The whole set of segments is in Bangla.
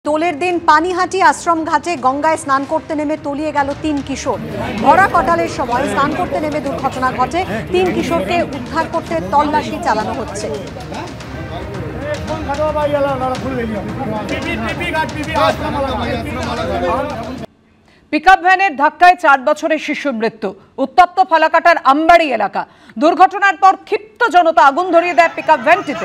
দোলের দিন পানিহাটি আশ্রম ঘাটে গঙ্গায় স্নান করতে নেমে তলিয়ে গেল 3 কিশোর। ভরা কটালের সময় স্নান করতে নেমে দুর্ঘটনা ঘটে। 3 কিশোরকে উদ্ধার করতে তল্লাশি চালানো হচ্ছে। পিকআপ ভ্যানের ধাক্কায় 4 বছরের শিশুর মৃত্যু। উত্তপ্ত ফালাকাটার আমবাড়ি এলাকা। দুর্ঘটনার পর ক্ষিপ্ত জনতা আগুন ধরিয়ে দেয় পিকআপ ভ্যানটিতে।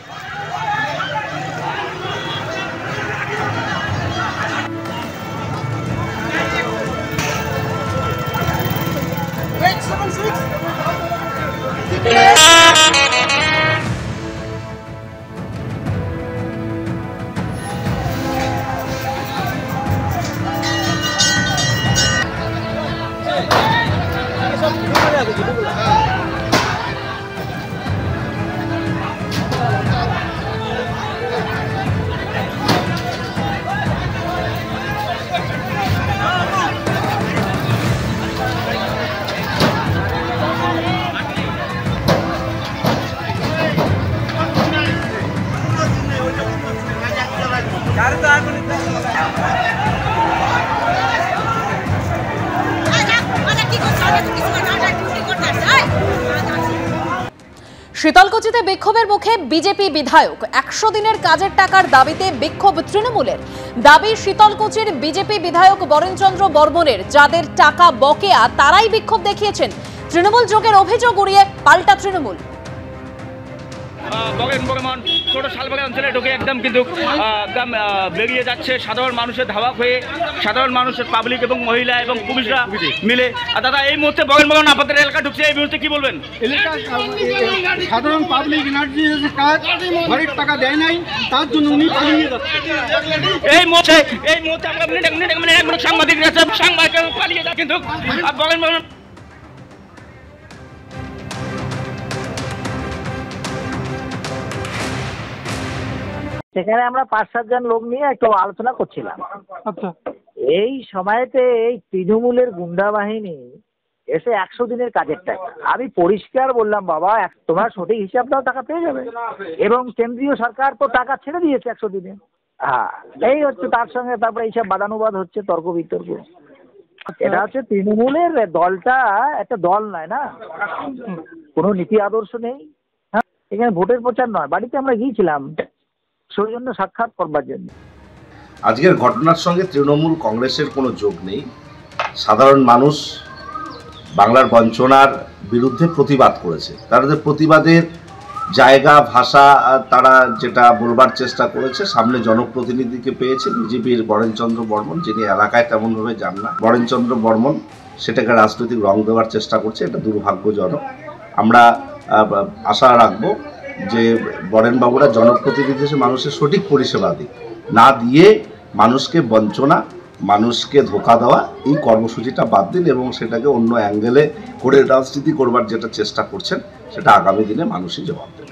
শীতলকুচিতে বিক্ষোভের মুখে বিজেপি বিধায়ক। 100 দিনের কাজের টাকার দাবিতে বিক্ষোভ তৃণমূলের। দাবি শীতলকুচির বিজেপি বিধায়ক বরেনচন্দ্র বর্মনের, যাদের টাকা বকেয়া তারাই বিক্ষোভ দেখিয়েছেন। তৃণমূল যোগের অভিযোগ উড়িয়ে পাল্টা তৃণমূল। বর্মন ছোট শালবাগান অঞ্চলে ঢুকে একদম কিন্তু একদম বেরিয়ে যাচ্ছে সাধারণ মানুষের ধাওয়া হয়ে, সাধারণ মানুষের পাবলিক এবং মহিলা এবং পুলিশরা মিলে। দাদা, এই মুহূর্তে বর্মন আপনাদের এলাকা ঢুকছে, এই মুহূর্তে কি বলবেন? সাধারণ পাবলিক এনার্জি কাজ ঘরের টাকা দেয় নাই, তার জন্য উনি পালিয়ে যাচ্ছে। এই মুহূর্তে আমরা সাংবাদিক পালিয়ে যায় কিন্তু বর্মন। সেখানে আমরা 5-7 জন লোক নিয়ে একটু আলোচনা করছিলাম। আচ্ছা, এই সময়তে এই তৃণমূলের গুন্ডা বাহিনী এসে 100 দিনের কাজের টাকা, আমি পরিষ্কার বললাম, বাবা তোমরা সঠিক হিসাব দাও, টাকা পেয়ে যাবে। এবং কেন্দ্রীয় সরকার তো টাকা ছেড়ে দিয়েছে 100 দিনে। হ্যাঁ, এই হচ্ছে তার সঙ্গে তারপরে এইসব বাদানুবাদ হচ্ছে, তর্ক বিতর্ক। এটা হচ্ছে তৃণমূলের দলটা একটা দল নয় না, কোনো নীতি আদর্শ নেই। হ্যাঁ, এখানে ভোটের প্রচার নয়। বাড়িতে আমরা গিয়েছিলাম সৌজন্য সাক্ষাৎ করবার জন্য। আজকের ঘটনার সঙ্গে তৃণমূল কংগ্রেসের কোনো যোগ নেই। সাধারণ মানুষ বাংলার বঞ্চনার বিরুদ্ধে প্রতিবাদ করেছে। তাদের প্রতিবাদের জায়গা, ভাষা তারা যেটা বলবার চেষ্টা করেছে, সামনে জনপ্রতিনিধিকে পেয়েছে বিজেপির বরেনচন্দ্র বর্মন, যিনি এলাকায় তেমনভাবে যান না। বরেনচন্দ্র বর্মন সেটাকে রাজনৈতিক রং দেওয়ার চেষ্টা করছে, এটা দুর্ভাগ্যজনক। আমরা আশা রাখবো যে বরেনবাবুরা জনপ্রতিনিধি হিসেবে মানুষের সঠিক পরিষেবা দিক, না দিয়ে মানুষকে বঞ্চনা, মানুষকে ধোঁকা দেওয়া, এই কর্মসূচিটা বাদ দিন এবং সেটাকে অন্য অ্যাঙ্গেলে করে রাজনীতি করবার যেটা চেষ্টা করছেন, সেটা আগামী দিনে মানুষই জবাব দেবে।